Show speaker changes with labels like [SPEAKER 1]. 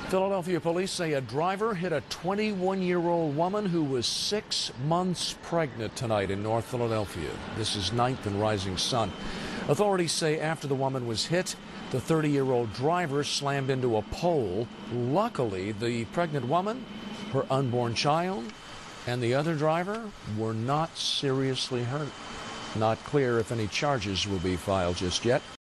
[SPEAKER 1] Philadelphia police say a driver hit a 21-year-old woman who was 6 months pregnant tonight in North Philadelphia. This is 9th and Rising Sun. Authorities say after the woman was hit, the 30-year-old driver slammed into a pole. Luckily, the pregnant woman, her unborn child, and the other driver were not seriously hurt. Not clear if any charges will be filed just yet.